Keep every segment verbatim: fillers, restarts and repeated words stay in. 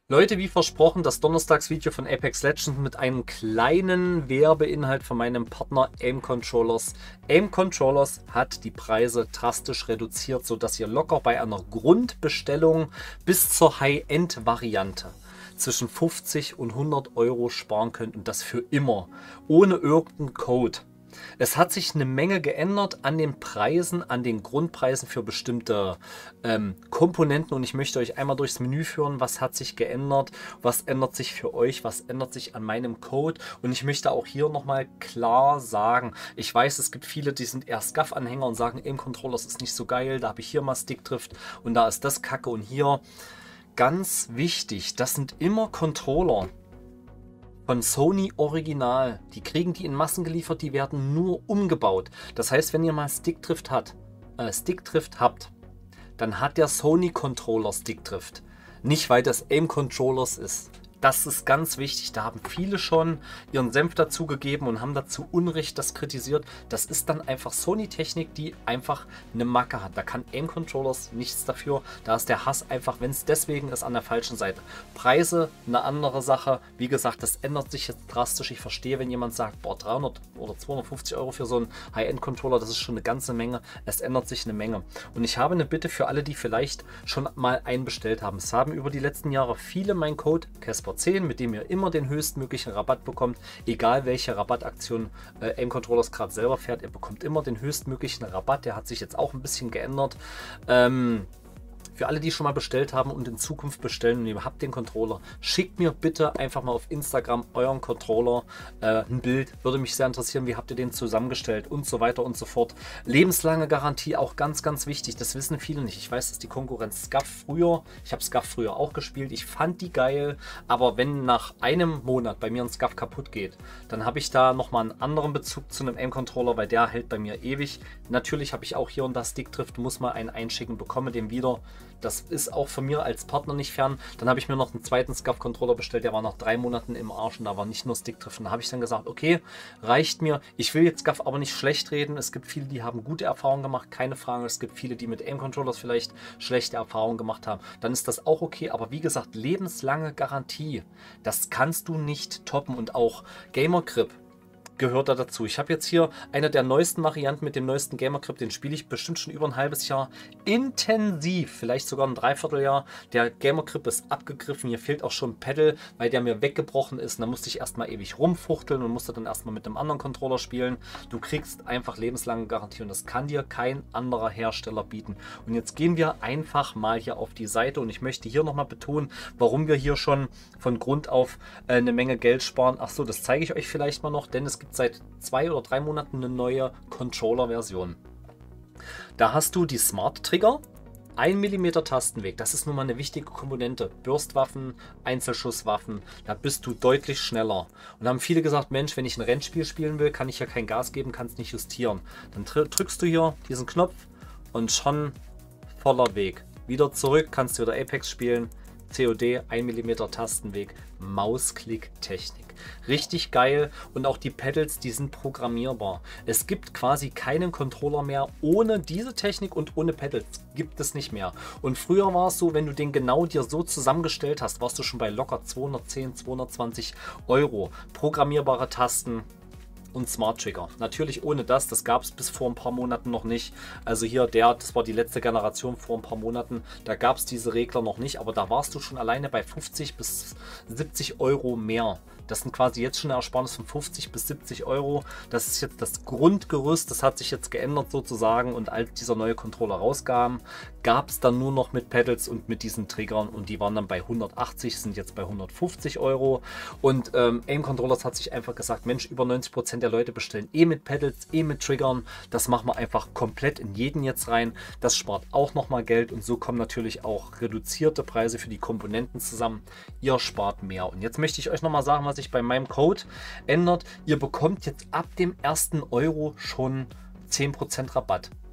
Leute, wie versprochen, das Donnerstagsvideo von Apex Legends mit einem kleinen Werbeinhalt von meinem Partner Aim Controllers. Aim Controllers hat die Preise drastisch reduziert, sodass ihr locker bei einer Grundbestellung bis zur High-End-Variante zwischen fünfzig und hundert Euro sparen könnt und das für immer, ohne irgendeinen Code. Es hat sich eine Menge geändert an den Preisen, an den Grundpreisen für bestimmte ähm, Komponenten und ich möchte euch einmal durchs Menü führen, was hat sich geändert, was ändert sich für euch, was ändert sich an meinem Code und ich möchte auch hier nochmal klar sagen, ich weiß, es gibt viele, die sind eher SCUF-Anhänger und sagen, Aim Controllers ist nicht so geil, da habe ich hier mal Stickdrift und da ist das Kacke und hier. Ganz wichtig, das sind immer Controller von Sony Original. Die kriegen die in Massen geliefert, die werden nur umgebaut. Das heißt, wenn ihr mal Stickdrift hat, äh, Stickdrift habt, dann hat der Sony Controller Stickdrift. Nicht, weil das Aim Controllers ist. Das ist ganz wichtig. Da haben viele schon ihren Senf dazugegeben und haben dazu Unrecht das kritisiert. Das ist dann einfach Sony-Technik, die einfach eine Macke hat. Da kann Aim Controllers nichts dafür. Da ist der Hass einfach, wenn es deswegen ist, an der falschen Seite. Preise, eine andere Sache. Wie gesagt, das ändert sich jetzt drastisch. Ich verstehe, wenn jemand sagt, boah, dreihundert oder zweihundertfünfzig Euro für so einen High-End-Controller, das ist schon eine ganze Menge. Es ändert sich eine Menge. Und ich habe eine Bitte für alle, die vielleicht schon mal einen bestellt haben. Es haben über die letzten Jahre viele meinen Code Casper zehn, mit dem ihr immer den höchstmöglichen Rabatt bekommt, egal welche Rabattaktion äh, Aim Controllers gerade selber fährt, ihr bekommt immer den höchstmöglichen Rabatt, der hat sich jetzt auch ein bisschen geändert. Ähm, Für alle, die schon mal bestellt haben und in Zukunft bestellen und ihr habt den Controller, schickt mir bitte einfach mal auf Instagram euren Controller, äh, ein Bild, würde mich sehr interessieren, wie habt ihr den zusammengestellt und so weiter und so fort. Lebenslange Garantie, auch ganz, ganz wichtig, das wissen viele nicht. Ich weiß, dass die Konkurrenz SCUF früher, ich habe SCUF früher auch gespielt, ich fand die geil, aber wenn nach einem Monat bei mir ein SCUF kaputt geht, dann habe ich da nochmal einen anderen Bezug zu einem Aim-Controller, weil der hält bei mir ewig. Natürlich habe ich auch hier und da Stickdrift, muss mal einen einschicken, bekomme den wieder. Das ist auch von mir als Partner nicht fern. Dann habe ich mir noch einen zweiten SCUF-Controller bestellt, der war nach drei Monaten im Arsch und da war nicht nur Stickdrift. Und da habe ich dann gesagt, okay, reicht mir. Ich will jetzt SCUF aber nicht schlecht reden. Es gibt viele, die haben gute Erfahrungen gemacht, keine Frage. Es gibt viele, die mit Aim-Controllers vielleicht schlechte Erfahrungen gemacht haben. Dann ist das auch okay. Aber wie gesagt, lebenslange Garantie, das kannst du nicht toppen. Und auch Gamer Grip gehört da dazu. Ich habe jetzt hier eine der neuesten Varianten mit dem neuesten Gamer Grip, den spiele ich bestimmt schon über ein halbes Jahr intensiv, vielleicht sogar ein Dreivierteljahr. Der Gamer Grip ist abgegriffen, hier fehlt auch schon ein Pedal, weil der mir weggebrochen ist. Und da musste ich erstmal ewig rumfuchteln und musste dann erstmal mit einem anderen Controller spielen. Du kriegst einfach lebenslange Garantie und das kann dir kein anderer Hersteller bieten. Und jetzt gehen wir einfach mal hier auf die Seite und ich möchte hier nochmal betonen, warum wir hier schon von Grund auf äh, eine Menge Geld sparen. Ach so, das zeige ich euch vielleicht mal noch, denn es gibt seit zwei oder drei Monaten eine neue Controller-Version. Da hast du die Smart Trigger, ein Millimeter Tastenweg, das ist nun mal eine wichtige Komponente. Bürstwaffen, Einzelschusswaffen, da bist du deutlich schneller. Und da haben viele gesagt, Mensch, wenn ich ein Rennspiel spielen will, kann ich ja kein Gas geben, kann es nicht justieren. Dann drückst du hier diesen Knopf und schon voller Weg. Wieder zurück, kannst du wieder Apex spielen. C O D, ein Millimeter Tastenweg, Mausklick-Technik. Richtig geil und auch die Pedals, die sind programmierbar. Es gibt quasi keinen Controller mehr ohne diese Technik und ohne Pedals. Gibt es nicht mehr. Und früher war es so, wenn du den genau dir so zusammengestellt hast, warst du schon bei locker zweihundertzehn, zweihundertzwanzig Euro. Programmierbare Tasten und Smart Trigger. Natürlich ohne das, das gab es bis vor ein paar Monaten noch nicht. Also hier, der, das war die letzte Generation vor ein paar Monaten, da gab es diese Regler noch nicht, aber da warst du schon alleine bei fünfzig bis siebzig Euro mehr. Das sind quasi jetzt schon eine Ersparnis von fünfzig bis siebzig Euro. Das ist jetzt das Grundgerüst, das hat sich jetzt geändert sozusagen und als dieser neue Controller rauskam, gab es dann nur noch mit Pedals und mit diesen Triggern und die waren dann bei hundertachtzig, sind jetzt bei hundertfünfzig Euro und ähm, Aim Controllers hat sich einfach gesagt, Mensch, über neunzig Prozent der Leute bestellen eh mit Pedals, eh mit Triggern, das machen wir einfach komplett in jeden jetzt rein, das spart auch nochmal Geld und so kommen natürlich auch reduzierte Preise für die Komponenten zusammen, ihr spart mehr. Und jetzt möchte ich euch nochmal sagen, was sich bei meinem Code ändert. Ihr bekommt jetzt ab dem ersten Euro schon zehn Prozent Rabatt.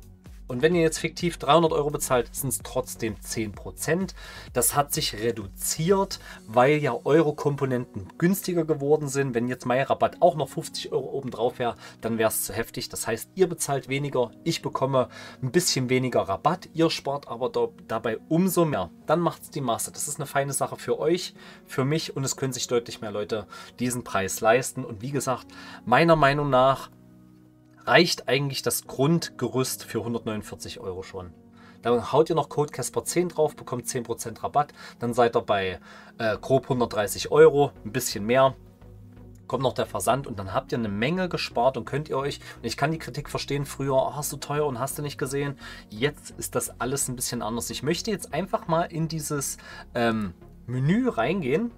Und wenn ihr jetzt fiktiv dreihundert Euro bezahlt, sind es trotzdem zehn Prozent. Das hat sich reduziert, weil ja eure Komponenten günstiger geworden sind. Wenn jetzt mein Rabatt auch noch fünfzig Euro obendrauf wäre, dann wäre es zu heftig. Das heißt, ihr bezahlt weniger, ich bekomme ein bisschen weniger Rabatt, ihr spart aber da, dabei umso mehr. Dann macht es die Masse. Das ist eine feine Sache für euch, für mich und es können sich deutlich mehr Leute diesen Preis leisten. Und wie gesagt, meiner Meinung nach reicht eigentlich das Grundgerüst für hundertneunundvierzig Euro schon. Dann haut ihr noch Code Casper zehn drauf, bekommt zehn Prozent Rabatt. Dann seid ihr bei äh, grob hundertdreißig Euro, ein bisschen mehr. Kommt noch der Versand und dann habt ihr eine Menge gespart und könnt ihr euch, und ich kann die Kritik verstehen, früher, oh, hast du teuer und hast du nicht gesehen. Jetzt ist das alles ein bisschen anders. Ich möchte jetzt einfach mal in dieses ähm, Menü reingehen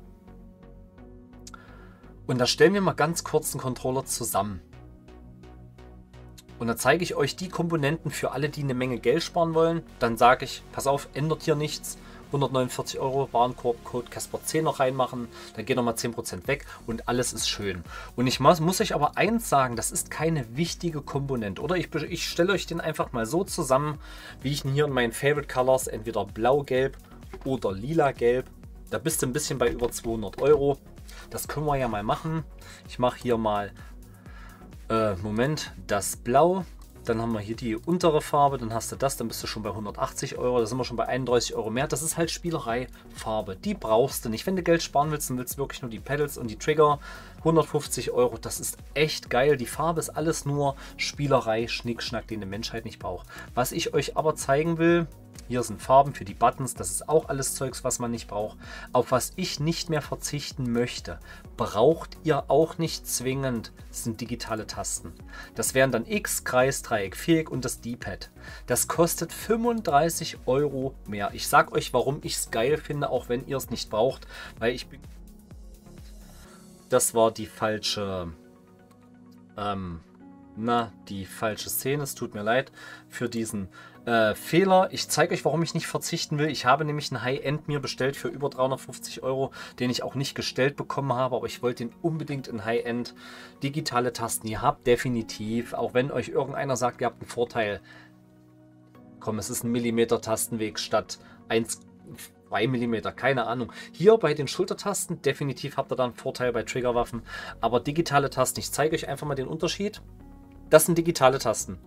und da stellen wir mal ganz kurz einen Controller zusammen. Und dann zeige ich euch die Komponenten für alle, die eine Menge Geld sparen wollen. Dann sage ich, pass auf, ändert hier nichts. hundertneunundvierzig Euro, Warenkorb, Code Casper zehn noch reinmachen. Dann geht nochmal zehn Prozent weg und alles ist schön. Und ich muss, muss euch aber eins sagen, das ist keine wichtige Komponente. Oder ich, ich stelle euch den einfach mal so zusammen, wie ich ihn hier in meinen Favorite Colors, entweder blau-gelb oder lila-gelb. Da bist du ein bisschen bei über zweihundert Euro. Das können wir ja mal machen. Ich mache hier mal Äh, Moment, das Blau, dann haben wir hier die untere Farbe, dann hast du das, dann bist du schon bei hundertachtzig Euro, da sind wir schon bei einunddreißig Euro mehr. Das ist halt Spielerei-Farbe, die brauchst du nicht. Wenn du Geld sparen willst, dann willst du wirklich nur die Pedals und die Trigger. hundertfünfzig Euro, das ist echt geil. Die Farbe ist alles nur Spielerei, Schnickschnack, den die Menschheit nicht braucht. Was ich euch aber zeigen will, hier sind Farben für die Buttons, das ist auch alles Zeugs, was man nicht braucht. Auf was ich nicht mehr verzichten möchte, braucht ihr auch nicht zwingend, sind digitale Tasten. Das wären dann X, Kreis, Dreieck, Viereck und das D-Pad. Das kostet fünfunddreißig Euro mehr. Ich sag euch, warum ich es geil finde, auch wenn ihr es nicht braucht, weil ich bin... Das war die falsche... Ähm, na, die falsche Szene, es tut mir leid für diesen äh, Fehler. Ich zeige euch, warum ich nicht verzichten will. Ich habe nämlich einen High-End mir bestellt für über dreihundertfünfzig Euro, den ich auch nicht gestellt bekommen habe, aber ich wollte den unbedingt in High-End. Digitale Tasten, ihr habt definitiv, auch wenn euch irgendeiner sagt, ihr habt einen Vorteil. Komm, es ist ein Millimeter Tastenweg statt eins, zwei Millimeter, keine Ahnung. Hier bei den Schultertasten, definitiv habt ihr da einen Vorteil bei Triggerwaffen, aber digitale Tasten, ich zeige euch einfach mal den Unterschied. Das sind digitale Tasten.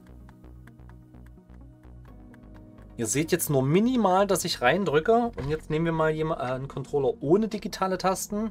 Ihr seht jetzt nur minimal, dass ich reindrücke. Und jetzt nehmen wir mal jemand, äh, einen Controller ohne digitale Tasten.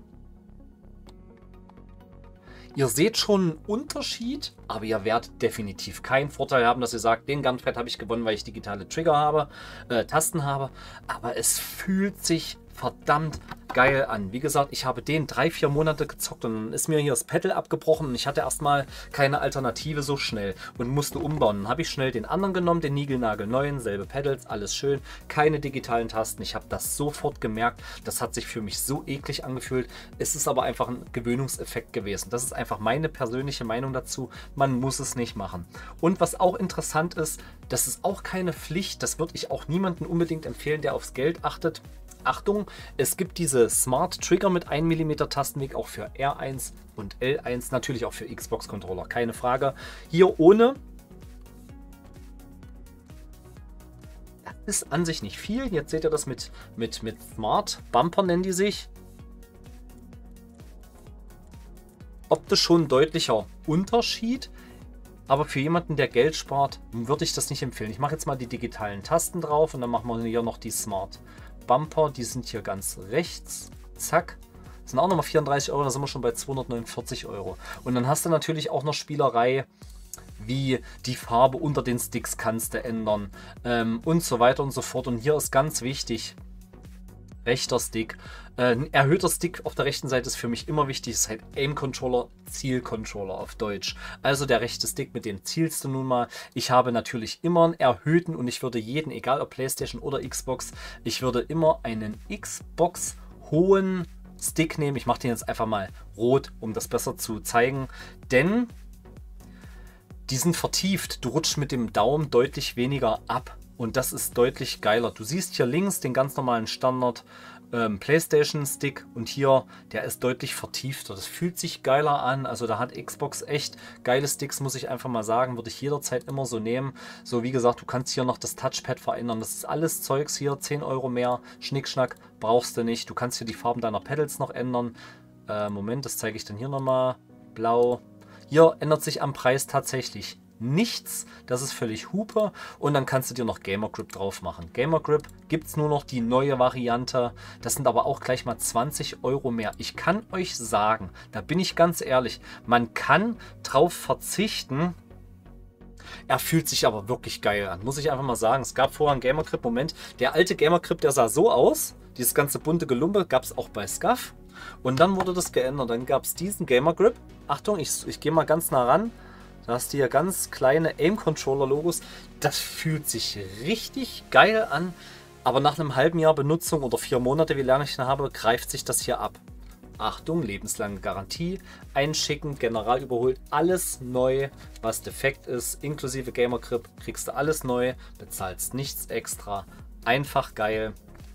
Ihr seht schon einen Unterschied, aber ihr werdet definitiv keinen Vorteil haben, dass ihr sagt, den Gunfight habe ich gewonnen, weil ich digitale Trigger habe, äh, Tasten habe. Aber es fühlt sich verdammt geil an. Wie gesagt, ich habe den drei, vier Monate gezockt und dann ist mir hier das Pedal abgebrochen und ich hatte erstmal keine Alternative so schnell und musste umbauen. Dann habe ich schnell den anderen genommen, den niegelnagelneuen, selbe Pedals, alles schön, keine digitalen Tasten. Ich habe das sofort gemerkt. Das hat sich für mich so eklig angefühlt. Es ist aber einfach ein Gewöhnungseffekt gewesen. Das ist einfach meine persönliche Meinung dazu. Man muss es nicht machen. Und was auch interessant ist, das ist auch keine Pflicht. Das würde ich auch niemandem unbedingt empfehlen, der aufs Geld achtet. Achtung, es gibt diese Smart Trigger mit ein Millimeter Tastenweg auch für R eins und L eins, natürlich auch für Xbox Controller, keine Frage. Hier ohne, das ist an sich nicht viel. Jetzt seht ihr das mit, mit, mit Smart Bumper, nennen die sich. Optisch schon ein deutlicher Unterschied, aber für jemanden, der Geld spart, würde ich das nicht empfehlen. Ich mache jetzt mal die digitalen Tasten drauf und dann machen wir hier noch die Smart Bumper, die sind hier ganz rechts, zack, das sind auch nochmal vierunddreißig Euro, da sind wir schon bei zweihundertneunundvierzig Euro. Und dann hast du natürlich auch noch Spielerei, wie die Farbe unter den Sticks kannst du ändern ähm, und so weiter und so fort. Und hier ist ganz wichtig, rechter Stick, äh, ein erhöhter Stick auf der rechten Seite ist für mich immer wichtig, ist halt Aim Controller, Ziel Controller auf Deutsch. Also der rechte Stick, mit dem zielst du nun mal. Ich habe natürlich immer einen erhöhten und ich würde jeden, egal ob PlayStation oder Xbox, ich würde immer einen Xbox hohen Stick nehmen. Ich mache den jetzt einfach mal rot, um das besser zu zeigen, denn die sind vertieft. Du rutschst mit dem Daumen deutlich weniger ab. Und das ist deutlich geiler. Du siehst hier links den ganz normalen Standard ähm, PlayStation Stick und hier, der ist deutlich vertiefter. Das fühlt sich geiler an. Also da hat Xbox echt geile Sticks, muss ich einfach mal sagen. Würde ich jederzeit immer so nehmen. So wie gesagt, du kannst hier noch das Touchpad verändern. Das ist alles Zeugs hier, zehn Euro mehr. Schnickschnack brauchst du nicht. Du kannst hier die Farben deiner Pedals noch ändern. Äh, Moment, das zeige ich dann hier nochmal. Blau. Hier ändert sich am Preis tatsächlich nichts, das ist völlig Hupe und dann kannst du dir noch Gamer Grip drauf machen. Gamer Grip gibt es nur noch die neue Variante, das sind aber auch gleich mal zwanzig Euro mehr. Ich kann euch sagen, da bin ich ganz ehrlich, man kann drauf verzichten, er fühlt sich aber wirklich geil an, muss ich einfach mal sagen. Es gab vorher einen Gamer Grip, Moment, der alte Gamer Grip, der sah so aus, dieses ganze bunte Gelumpe gab es auch bei SCUF und dann wurde das geändert, dann gab es diesen Gamer Grip, Achtung, ich, ich gehe mal ganz nah ran. Da hast du hier ganz kleine Aim-Controller-Logos. Das fühlt sich richtig geil an. Aber nach einem halben Jahr Benutzung oder vier Monate, wie lange ich ihn habe, greift sich das hier ab. Achtung, lebenslange Garantie. Einschicken, general überholt. Alles neu, was defekt ist. Inklusive Gamer Grip kriegst du alles neu. Bezahlst nichts extra. Einfach geil.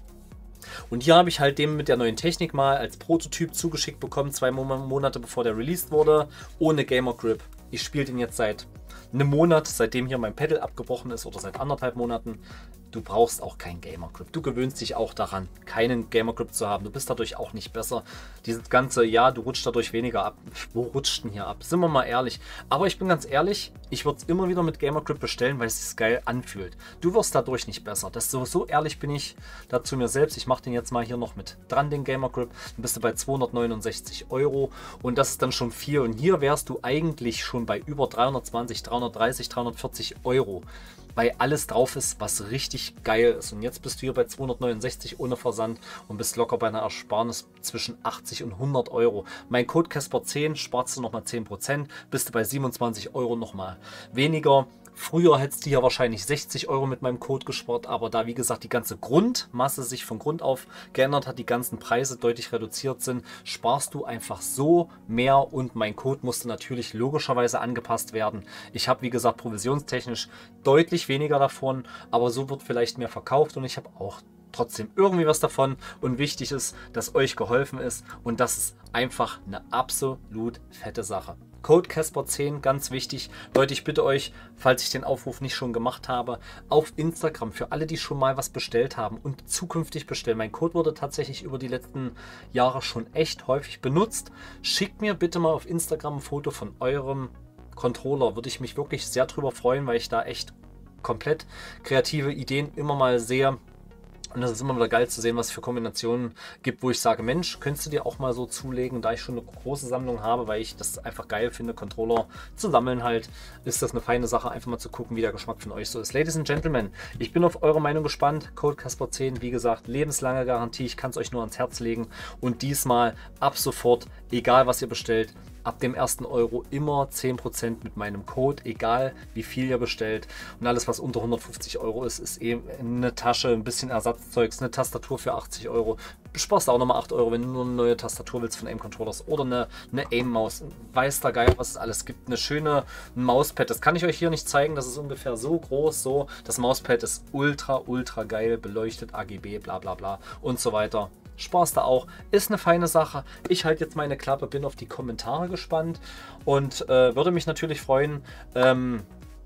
Und hier habe ich halt dem mit der neuen Technik mal als Prototyp zugeschickt bekommen, zwei Monate bevor der released wurde, ohne Gamer Grip. Ich spiele den jetzt seit einem Monat, seitdem hier mein Pedal abgebrochen ist oder seit anderthalb Monaten. Du brauchst auch keinen Gamer Grip. Du gewöhnst dich auch daran, keinen Gamer Grip zu haben. Du bist dadurch auch nicht besser. Dieses ganze, ja, du rutscht dadurch weniger ab. Wo rutscht denn hier ab? Sind wir mal ehrlich. Aber ich bin ganz ehrlich, ich würde es immer wieder mit Gamer Grip bestellen, weil es sich geil anfühlt. Du wirst dadurch nicht besser. Das so, so ehrlich bin ich dazu mir selbst. Ich mache den jetzt mal hier noch mit dran, den Gamer Grip. Dann bist du bei zweihundertneunundsechzig Euro und das ist dann schon viel. Und hier wärst du eigentlich schon bei über dreihundertzwanzig, dreihundertdreißig, dreihundertvierzig Euro. Weil alles drauf ist, was richtig geil ist. Und jetzt bist du hier bei zweihundertneunundsechzig ohne Versand und bist locker bei einer Ersparnis zwischen achtzig und hundert Euro. Mein Code Casper zehn sparst du nochmal zehn Prozent, bist du bei siebenundzwanzig Euro nochmal weniger. Früher hättest du hier wahrscheinlich sechzig Euro mit meinem Code gespart, aber da wie gesagt die ganze Grundmasse sich von Grund auf geändert hat, die ganzen Preise deutlich reduziert sind, sparst du einfach so mehr und mein Code musste natürlich logischerweise angepasst werden. Ich habe wie gesagt provisionstechnisch deutlich weniger davon, aber so wird vielleicht mehr verkauft und ich habe auch trotzdem irgendwie was davon und wichtig ist, dass euch geholfen ist und das ist einfach eine absolut fette Sache. Code Casper zehn, ganz wichtig. Leute, ich bitte euch, falls ich den Aufruf nicht schon gemacht habe, auf Instagram, für alle, die schon mal was bestellt haben und zukünftig bestellen. Mein Code wurde tatsächlich über die letzten Jahre schon echt häufig benutzt. Schickt mir bitte mal auf Instagram ein Foto von eurem Controller. Würde ich mich wirklich sehr drüber freuen, weil ich da echt komplett kreative Ideen immer mal sehe. Und das ist immer wieder geil zu sehen, was es für Kombinationen gibt, wo ich sage, Mensch, könntest du dir auch mal so zulegen, da ich schon eine große Sammlung habe, weil ich das einfach geil finde, Controller zu sammeln halt, ist das eine feine Sache, einfach mal zu gucken, wie der Geschmack von euch so ist. Ladies and Gentlemen, ich bin auf eure Meinung gespannt. Code Casper zehn, wie gesagt, lebenslange Garantie, ich kann es euch nur ans Herz legen und diesmal ab sofort, egal was ihr bestellt, ab dem ersten Euro immer zehn Prozent mit meinem Code, egal wie viel ihr bestellt. Und alles, was unter hundertfünfzig Euro ist, ist eben eine Tasche, ein bisschen Ersatzzeugs, eine Tastatur für achtzig Euro. Du sparst auch nochmal acht Euro, wenn du nur eine neue Tastatur willst von Aim Controllers oder eine, eine Aim-Maus. Weiß da geil, was es alles gibt. Eine schöne Mauspad. Das kann ich euch hier nicht zeigen. Das ist ungefähr so groß. So. Das Mauspad ist ultra, ultra geil, beleuchtet, A G B, bla bla bla und so weiter. Sparst du auch, ist eine feine Sache. Ich halte jetzt meine Klappe, bin auf die Kommentare gespannt und äh, würde mich natürlich freuen, ähm,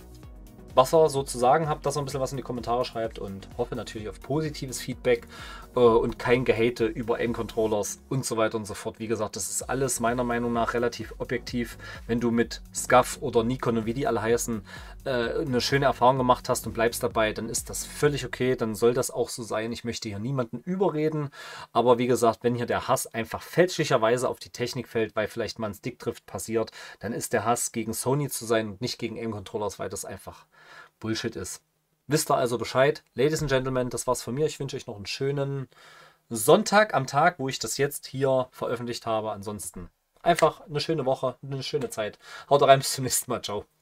was ihr so zu sagen habt, dass ihr ein bisschen was in die Kommentare schreibt und hoffe natürlich auf positives Feedback äh, und kein Gehate über Aim-Controllers und so weiter und so fort. Wie gesagt, das ist alles meiner Meinung nach relativ objektiv. Wenn du mit SCUF oder Nikon und wie die alle heißen, äh, eine schöne Erfahrung gemacht hast und bleibst dabei, dann ist das völlig okay, dann soll das auch so sein. Ich möchte hier niemanden überreden, aber wie gesagt, wenn hier der Hass einfach fälschlicherweise auf die Technik fällt, weil vielleicht mal ein Stickdrift passiert, dann ist der Hass gegen Sony zu sein und nicht gegen Aim-Controllers, weil das einfach Bullshit ist. Wisst ihr also Bescheid? Ladies and Gentlemen, das war's von mir. Ich wünsche euch noch einen schönen Sonntag am Tag, wo ich das jetzt hier veröffentlicht habe. Ansonsten einfach eine schöne Woche, eine schöne Zeit. Haut rein, bis zum nächsten Mal. Ciao.